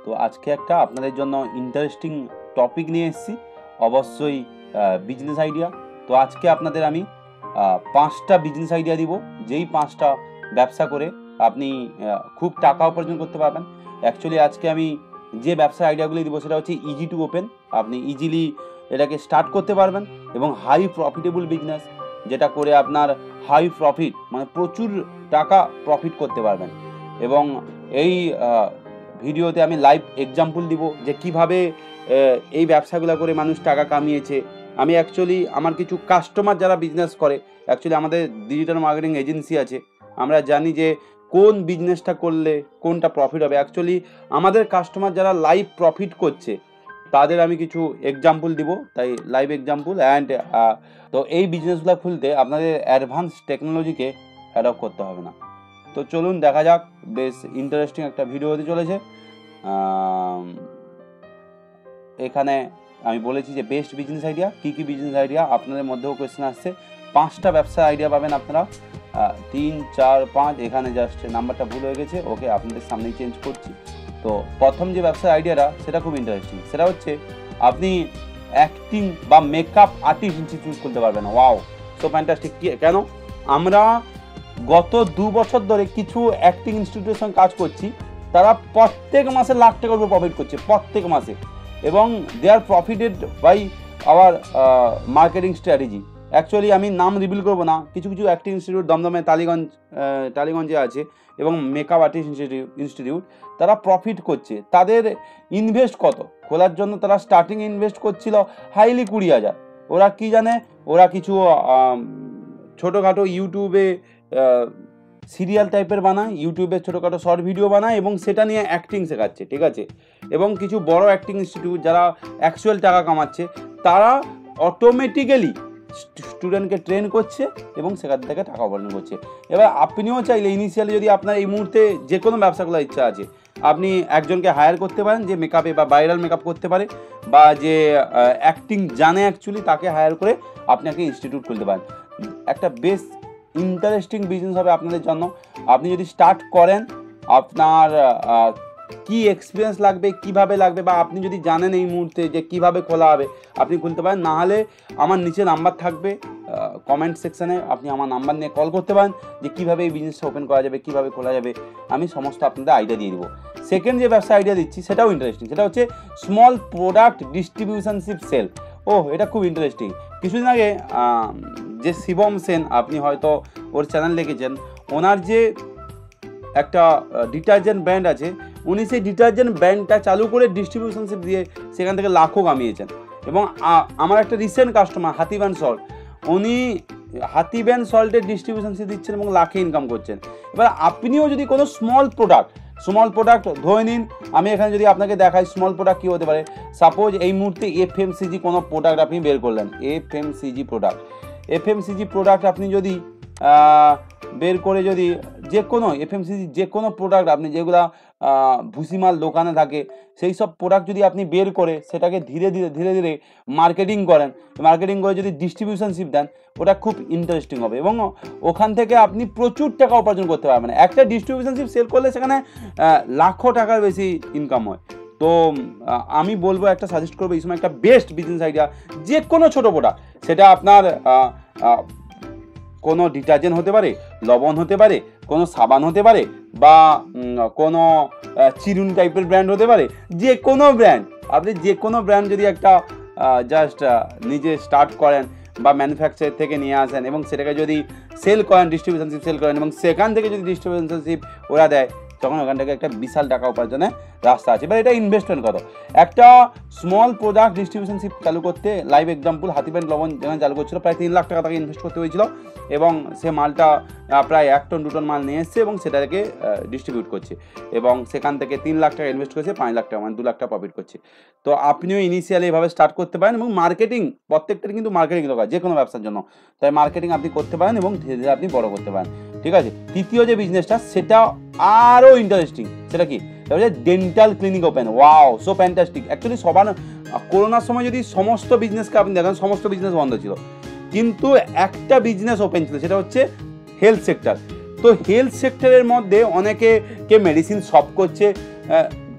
তো আজকে একটা আপনাদের জন্য ইন্টারেস্টিং টপিক নিয়ে এসেছি, অবশ্যই বিজনেস আইডিয়া। তো আজকে আপনাদের আমি 5টা বিজনেস আইডিয়া দিব, যেই 5টা ব্যবসা করে আপনি খুব টাকা উপার্জন করতে পারবেন। অ্যাকচুয়ালি আজকে আমি যে ব্যবসার আইডিয়াগুলি দিব সেটা হচ্ছে ইজি টু ওপেন, আপনি ইজিলি এটাকে স্টার্ট করতে পারবেন, এবং হাই প্রফিটেবল বিজনেস, যেটা করে আপনার হাই প্রফিট মানে প্রচুর টাকা প্রফিট করতে পারবেন। এবং এই ভিডিওতে আমি লাইভ এক্সাম্পল দিব যে কিভাবে এই ব্যবসাগুলো করে মানুষ টাকা কামিয়েছে। আমি অ্যাকচুয়ালি আমার কিছু কাস্টমার যারা বিজনেস করে, অ্যাকচুয়ালি আমাদের ডিজিটাল মার্কেটিং এজেন্সি আছে, আমরা জানি যে কোন বিজনেসটা করলে কোনটা প্রফিট হবে। অ্যাকচুয়ালি আমাদের কাস্টমার যারা লাইভ প্রফিট করছে তাদের আমি কিছু এক্সাম্পল দিব, তাই লাইভ এক্সাম্পল। অ্যান্ড তো এই বিজনেসগুলো খুলতে আপনাদের অ্যাডভান্স টেকনোলজিকে অ্যাডপ্ট করতে হবে না। তো চলুন দেখা যাক, বেশ ইন্টারেস্টিং একটা ভিডিও হতে চলেছে। এখানে আমি বলেছি যে বেস্ট বিজনেস আইডিয়া, কী কী বিজনেস আইডিয়া, আপনাদের মধ্যেও কোয়েশ্চেন আসছে। 5টা ব্যবসার আইডিয়া পাবেন আপনারা, 3, 4, 5, এখানে জাস্ট নাম্বারটা ভুল হয়ে গেছে, ওকে আপনাদের সামনেই চেঞ্জ করছি। তো প্রথম যে ব্যবসার আইডিয়াটা সেটা খুব ইন্টারেস্টিং, সেটা হচ্ছে আপনি অ্যাক্টিং বা মেকআপ আর্টিস্ট ইনস্টিটিউট খুলতে পারবেন। Wow, so fantastic. কেন? আমরা গত 2 বছর ধরে কিছু অ্যাক্টিং ইনস্টিটিউটের সঙ্গে কাজ করছি, তারা প্রত্যেক মাসে লাখ টাকার উপর প্রফিট করছে, প্রত্যেক মাসে, এবং they are profited by our marketing strategy. Actually আমি নাম রিভিল করবো না, কিছু কিছু অ্যাক্টিং ইনস্টিটিউট দমদমে টালিগঞ্জে আছে, এবং মেকআপ আর্টিস্ট ইনস্টিটিউট, তারা প্রফিট করছে। তাদের ইনভেস্ট কত খোলার জন্য? তারা স্টার্টিং ইনভেস্ট করছিল হাইলি 20,000। ওরা কি জানে, ওরা কিছু ছোটোখাটো ইউটিউবে সিরিয়াল টাইপের বানায়, ইউটিউবে ছোটোখাটো শর্ট ভিডিও বানায়, এবং সেটা নিয়ে অ্যাক্টিং শেখাচ্ছে, ঠিক আছে। এবং কিছু বড় অ্যাক্টিং ইনস্টিটিউট যারা অ্যাকচুয়াল টাকা কামাচ্ছে, তারা অটোমেটিক্যালি স্টুডেন্টকে ট্রেন করছে এবং সেখান থেকে টাকা উপার্জন করছে। এবার আপনিও চাইলে ইনিশিয়ালি, যদি আপনার এই মুহূর্তে যে কোনো ব্যবসা করার ইচ্ছা আছে, আপনি একজনকে হায়ার করতে পারেন যে মেকআপে বা ভাইরাল মেকআপ করতে পারে, বা যে অ্যাক্টিং জানে অ্যাকচুয়ালি, তাকে হায়ার করে আপনি একটা ইনস্টিটিউট খুলতে পারেন। একটা বেস্ট ইন্টারেস্টিং বিজনেস হবে আপনাদের জন্য। আপনি যদি স্টার্ট করেন, আপনার কি এক্সপিরিয়েন্স লাগবে, কিভাবে লাগবে, বা আপনি যদি জানেন এই মুহূর্তে যে কিভাবে খোলা হবে, আপনি খুলতে পারেন। না হলে আমার নিচে নাম্বার থাকবে কমেন্ট সেকশানে, আপনি আমার নাম্বার নিয়ে কল করতে পারেন যে কীভাবে এই বিজনেসটা ওপেন করা যাবে, কীভাবে খোলা যাবে, আমি সমস্ত আপনাদের আইডিয়া দিয়ে দেবো। সেকেন্ড যে ব্যবসা আইডিয়া দিচ্ছি সেটাও ইন্টারেস্টিং, সেটা হচ্ছে স্মল প্রোডাক্ট ডিস্ট্রিবিউশনশিপ সেল। এটা খুব ইন্টারেস্টিং। কিছুদিন আগে যে শিবম সেন, আপনি হয়তো ওর চ্যানেল দেখেছেন, ওনার যে একটা ডিটারজেন্ট ব্র্যান্ড আছে, উনি সেই ডিটারজেন্ট ব্র্যান্ডটা চালু করে ডিস্ট্রিবিউশনশিপ দিয়ে সেখান থেকে লাখও কামিয়েছেন। এবং আমার একটা রিসেন্ট কাস্টমার হাতিবান সল্ট, উনি হাতিবান সল্টের ডিস্ট্রিবিউশনশিপ দিচ্ছেন এবং লাখে ইনকাম করছেন। এবার আপনিও যদি কোনো স্মল প্রোডাক্ট ধরে নিন, আমি এখানে যদি আপনাকে দেখাই স্মল প্রোডাক্ট কী হতে পারে। সাপোজ এই মুহূর্তে এফএমসিজি কোনো প্রোডাক্ট আপনি বের করলেন, এফএমসিজি প্রোডাক্ট আপনি যদি বের করে, যদি যে কোনো এফএমসিজি যে কোনো প্রোডাক্ট আপনি যেগুলো ভুসিমাল দোকানে থাকে, সেই সব প্রোডাক্ট যদি আপনি বের করে সেটাকে ধীরে ধীরে মার্কেটিং করে যদি ডিস্ট্রিবিউশনশিপ দেন, ওটা খুব ইন্টারেস্টিং হবে, এবং ওখান থেকে আপনি প্রচুর টাকা উপার্জন করতে পারবেন। একটা ডিস্ট্রিবিউশনশিপ সেল করলে সেখানে লাখো টাকার বেশি ইনকাম হয়। তো আমি বলবো, একটা সাজেস্ট করবো এই সময় একটা বেস্ট বিজনেস আইডিয়া, যে কোনো ছোটো প্রোডাক্ট, সেটা আপনার কোনো ডিটারজেন্ট হতে পারে, লবণ হতে পারে, কোনো সাবান হতে পারে, বা কোনো চিরুন টাইপের ব্র্যান্ড হতে পারে, যে কোনো ব্র্যান্ড, আপনি যে কোনো ব্র্যান্ড যদি একটা জাস্ট নিজে স্টার্ট করেন বা ম্যানুফ্যাকচার থেকে নিয়ে আসেন, এবং সেটাকে যদি সেল করেন, ডিস্ট্রিবিউশনশিপ সেল করেন, এবং সেখান থেকে যদি ডিস্ট্রিবিউশনশিপ ওরা দেয়, তখন ওখান থেকে একটা বিশাল টাকা উপার্জনের রাস্তা আছে। এবার এটা ইনভেস্টমেন্ট কত? একটা স্মল প্রোডাক্ট ডিস্ট্রিবিউশনশিপ চালু করতে, লাইভ এক্সাম্পল, হাতিবান লবণ যেখানে চালু করছিল, প্রায় 3 লাখ টাকা তাকে ইনভেস্ট করতে হয়েছিল, এবং সে মালটা প্রায় 1 টন 2 টন মাল নিয়ে এসছে এবং সেটাকে ডিস্ট্রিবিউট করছে, এবং সেখান থেকে 3 লাখ টাকা ইনভেস্ট করেছে, 5 লাখ টাকা মানে 2 লাখ টাকা প্রফিট করছে। তো আপনিও ইনিশিয়ালি এভাবে স্টার্ট করতে পারেন, এবং মার্কেটিং, প্রত্যেকটারই কিন্তু মার্কেটিং দরকার যে কোনো ব্যবসার জন্য, তাই মার্কেটিং আপনি করতে পারেন এবং ধীরে ধীরে আপনি বড় করতে পারেন, ঠিক আছে। তৃতীয় যে বিজনেসটা, সেটা আরও ইন্টারেস্টিং। সেটা কি? সেটা হচ্ছে dental clinic open. Wow, so fantastic. Actually সবার করোনার সময় যদি সমস্ত বিজনেসকে আপনি দেখেন, সমস্ত বিজনেস বন্ধ ছিল, কিন্তু একটা বিজনেস ওপেন ছিল, সেটা হচ্ছে হেলথ সেক্টর। তো হেলথ সেক্টরের মধ্যে অনেকে মেডিসিন শপ করছে,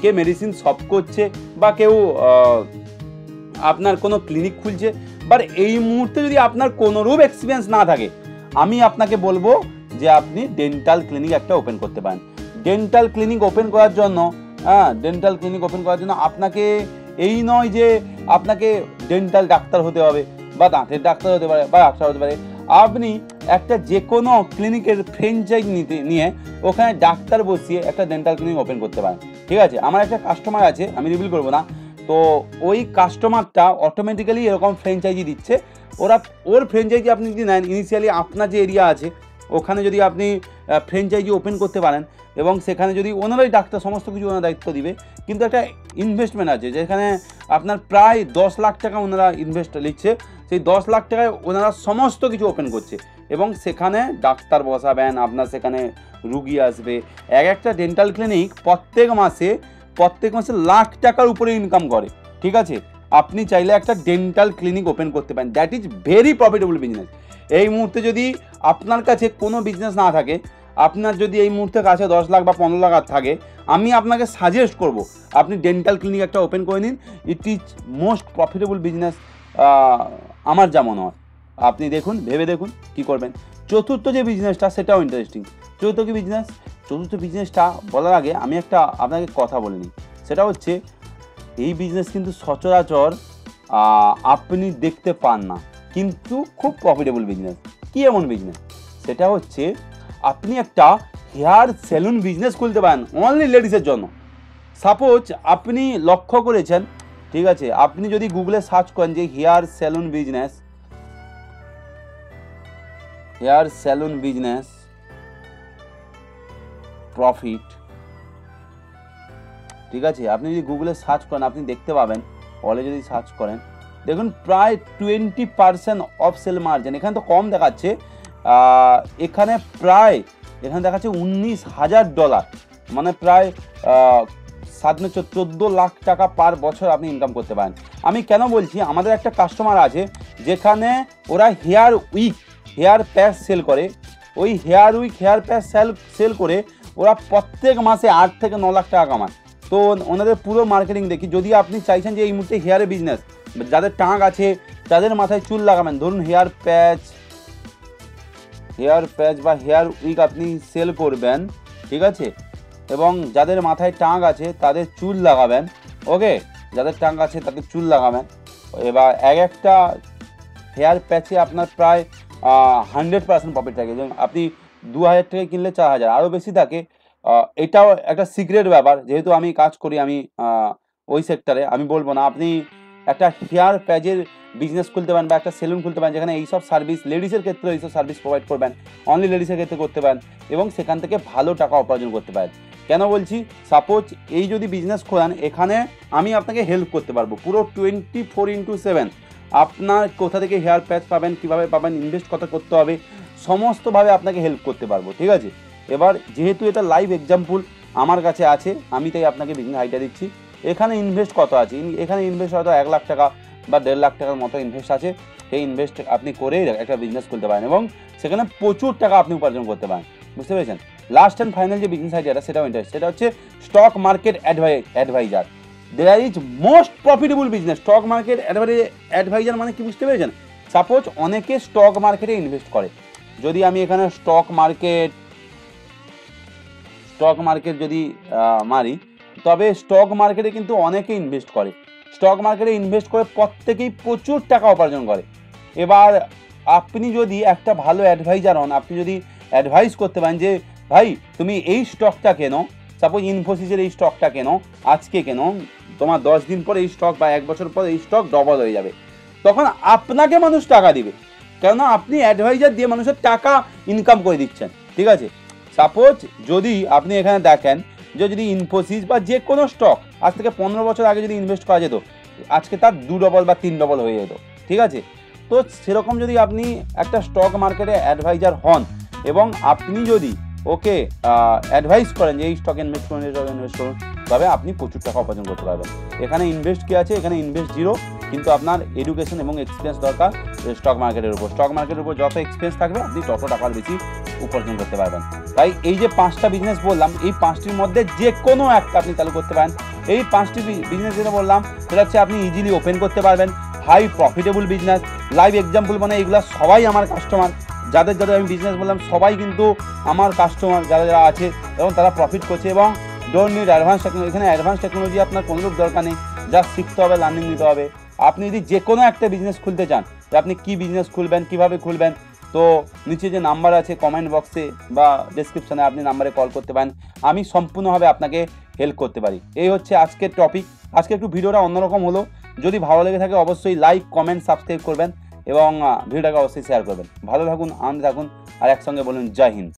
কে মেডিসিন শপ করছে বা কেউ আপনার কোনো ক্লিনিক খুলছে, বাট এই মুহূর্তে যদি আপনার কোনোরূপ এক্সপিরিয়েন্স না থাকে, আমি আপনাকে বলবো যে আপনি ডেন্টাল ক্লিনিক একটা ওপেন করতে পারেন। ডেন্টাল ক্লিনিক ওপেন করার জন্য ডেন্টাল ক্লিনিক ওপেন করার জন্য আপনাকে এই নয় যে আপনাকে ডেন্টাল ডাক্তার হতে হবে বা দাঁতের ডাক্তার হতে পারে বা ডাক্তার হতে পারে। আপনি একটা যে কোনো ক্লিনিকের ফ্র্যাঞ্চাইজ নিয়ে ওখানে ডাক্তার বসিয়ে একটা ডেন্টাল ক্লিনিক ওপেন করতে পারেন। ঠিক আছে, আমার একটা কাস্টমার আছে, আমি রিভিল করবো না, তো ওই কাস্টমারটা অটোমেটিক্যালি এরকম ফ্র্যাঞ্চাইজি দিচ্ছে। ওর ফ্র্যাঞ্চাইজি আপনি যদি নেন, ইনিশিয়ালি আপনার যে এরিয়া আছে ওখানে যদি আপনি ফ্র্যাঞ্চাইজি ওপেন করতে পারেন এবং সেখানে যদি ওনারাই ডাক্তার সমস্ত কিছু ওনার দায়িত্ব দিবে, কিন্তু একটা ইনভেস্টমেন্ট আছে যেখানে আপনার প্রায় 10 লাখ টাকা ওনারা ইনভেস্ট নিচ্ছে। সেই 10 লাখ টাকায় ওনারা সমস্ত কিছু ওপেন করছে এবং সেখানে ডাক্তার বসাবেন, আপনার সেখানে রুগী আসবে। একটা ডেন্টাল ক্লিনিক প্রত্যেক মাসে লাখ টাকার উপরে ইনকাম করে। ঠিক আছে, আপনি চাইলে একটা ডেন্টাল ক্লিনিক ওপেন করতে পারেন, that is very profitable business. এই মুহূর্তে যদি আপনার কাছে কোনো বিজনেস না থাকে, আপনার যদি এই মুহূর্তে কাছে 10 লাখ বা 15 লাখ থাকে, আমি আপনাকে সাজেস্ট করব আপনি ডেন্টাল ক্লিনিক একটা ওপেন করে নিন। It is most profitable business আমার যা মনে হয়। আপনি দেখুন, ভেবে দেখুন কী করবেন। চতুর্থ যে বিজনেসটা সেটাও ইন্টারেস্টিং। চতুর্থ বিজনেসটা বলার আগে আমি একটা আপনাকে কথা বলে নিই। সেটা হচ্ছে এই বিজনেস কিন্তু সচরাচর আপনি দেখতে পান না, কিন্তু খুব প্রফিটেবল বিজনেস। কী এমন বিজনেস? সেটা হচ্ছে আপনি একটা হেয়ার সেলুন বিজনেস খুলতে পারেন অনলি লেডিসের জন্য। সাপোজ আপনি লক্ষ্য করেছেন, ঠিক আছে, আপনি যদি গুগলে সার্চ করেন যে হেয়ার সেলুন বিজনেস প্রফিট, ঠিক আছে, আপনি যদি গুগলে সার্চ করেন আপনি দেখতে পাবেন। অলে যদি সার্চ করেন দেখুন প্রায় 20% অফ সেল মার্জিন। এখানে তো কম দেখাচ্ছে, এখানে দেখাচ্ছে $19,000, মানে প্রায় 14 লাখ টাকা পার বছর আপনি ইনকাম করতে পারেন। আমি কেন বলছি, আমাদের একটা কাস্টমার আছে যেখানে ওরা হেয়ার প্যাচ সেল করে। ওই হেয়ার প্যাচ সেল করে ওরা প্রত্যেক মাসে 8 থেকে 9 লাখ টাকা কামায়। তো ওনাদের পুরো মার্কেটিং দেখি। যদি আপনি চাইছেন যে এই মুহূর্তে হেয়ারের বিজনেস, যাদের টাক আছে, যাদের মাথায় চুল লাগাবেন, ধরুন হেয়ার প্যাচ বা হেয়ার উইক আপনি সেল করবেন, ঠিক আছে, এবং যাদের মাথায় টাক আছে তাদের চুল লাগাবেন। ওকে, যাদের টাক আছে তাদের চুল লাগাবেন। এবার একটা হেয়ার প্যাচে আপনার প্রায় 100% প্রফিট থাকে। যেমন আপনি 2000 টাকা কিনলে 4000, আরও বেশি থাকে। এটাও একটা সিক্রেট ব্যাপার, যেহেতু আমি কাজ করি, আমি ওই সেক্টরে, আমি বলবো না। আপনি একটা হেয়ার প্যাচের বিজনেস খুলতে পারেন বা একটা সেলুন খুলতে পারেন, যেখানে এইসব সার্ভিস লেডিসের ক্ষেত্রে এইসব সার্ভিস প্রোভাইড করবেন, অনলি লেডিসের ক্ষেত্রে করতে পারেন এবং সেখান থেকে ভালো টাকা উপার্জন করতে পারেন। কেন বলছি, সাপোজ এই যদি বিজনেস খোলেন, এখানে আমি আপনাকে হেল্প করতে পারবো পুরো 24/7। আপনার কোথা থেকে হেয়ার প্যাচ পাবেন, কীভাবে পাবেন, ইনভেস্ট কত করতে হবে, সমস্তভাবে আপনাকে হেল্প করতে পারবো। ঠিক আছে, এবার যেহেতু এটা লাইভ এক্সাম্পল আমার কাছে আছে, আমি তাই আপনাকে বিজনেস আইডিয়া দিচ্ছি। এখানে ইনভেস্ট কত আছে? এখানে ইনভেস্ট হয়তো 1 লাখ টাকা বা 1.5 লাখ টাকার মতো ইনভেস্ট আছে। সেই ইনভেস্ট আপনি করেই একটা বিজনেস খুলতে পারেন এবং সেখানে প্রচুর টাকা আপনি উপার্জন করতে পারেন। বুঝতে পেরেছেন? লাস্ট অ্যান্ড ফাইনাল যে বিজনেস আইডিয়াটা সেটাও ইন্টারেস্ট, সেটা হচ্ছে stock market advisor. There is most profitable business. Stock market advisor মানে কি বুঝতে পেরেছেন? সাপোজ অনেকে স্টক মার্কেটে ইনভেস্ট করে। যদি আমি এখানে স্টক মার্কেট যদি মারি, তবে স্টক মার্কেটে কিন্তু অনেকে ইনভেস্ট করে। স্টক মার্কেটে ইনভেস্ট করে প্রত্যেকেই প্রচুর টাকা উপার্জন করে। এবার আপনি যদি একটা ভালো অ্যাডভাইজার হন, আপনি যদি অ্যাডভাইস করতে পারেন যে ভাই তুমি এই স্টকটা কেনো, সাপোজ ইনফোসিসের এই স্টকটা কেনো, আজকে কেনো, তোমার 10 দিন পর এই স্টক বা 1 বছর পর এই স্টক ডবল হয়ে যাবে, তখন আপনাকে মানুষ টাকা দিবে, কেননা আপনি অ্যাডভাইজার দিয়ে মানুষের টাকা ইনকাম করে দিচ্ছেন। ঠিক আছে, সাপোজ যদি আপনি এখানে দেখেন যে যদি ইনফোসিস বা যে কোনো স্টক আজ থেকে 15 বছর আগে যদি ইনভেস্ট করা যেত, আজকে তার 2 ডবল বা 3 ডবল হয়ে যেত। ঠিক আছে, তো সেরকম যদি আপনি একটা স্টক মার্কেটে অ্যাডভাইজার হন এবং আপনি যদি ওকে অ্যাডভাইস করেন যে এই স্টকে ইনভেস্ট করুন, তবে আপনি প্রচুর টাকা উপার্জন করতে পারবেন। এখানে ইনভেস্ট কি আছে? এখানে ইনভেস্ট 0, কিন্তু আপনার এডুকেশন এবং এক্সপিরিয়েন্স দরকার স্টক মার্কেটের উপর। স্টক মার্কেটের উপর যত এক্সপিরিয়েন্স থাকবে আপনি তত টাকার বেশি উপার্জন করতে পারবেন। তাই এই যে 5টা বিজনেস বললাম, এই 5টির মধ্যে যে কোনো একটা আপনি চালু করতে পারেন। এই 5টি বিজনেস যেটা বললাম সেটা হচ্ছে আপনি ইজিলি ওপেন করতে পারবেন, high profitable business. Live example মানে এগুলো সবাই আমার কাস্টমার, যাদের যাদের আমি বিজনেস বললাম সবাই কিন্তু আমার কাস্টমার যারা যারা আছে এবং তারা প্রফিট করছে। এবং ডোন্ট নিড অ্যাডভান্স টেকনোলজি, এখানে অ্যাডভান্স টেকনোলজি আপনার কোনো লোক দরকার নেই, জাস্ট শিখতে হবে, লার্নিং নিতে হবে। আপনি যদি যে কোনো একটা বিজনেস খুলতে চান, যে আপনি কী বিজনেস খুলবেন, কীভাবে খুলবেন, তো নিচে যে নাম্বার আছে কমেন্ট বক্সে বা ডেসক্রিপশানে আপনি নাম্বারে কল করতে পারেন, আমি সম্পূর্ণভাবে আপনাকে হেল্প করতে পারি। এই হচ্ছে আজকের টপিক। আজকে একটু ভিডিওটা অন্যরকম হলো। যদি ভালো লেগে থাকে অবশ্যই লাইক, কমেন্ট, সাবস্ক্রাইব করবেন এবং ভিডিওটাকে অবশ্যই শেয়ার করবেন। ভালো থাকুন, আনন্দে থাকুন, আর একসঙ্গে বলুন জয় হিন্দ।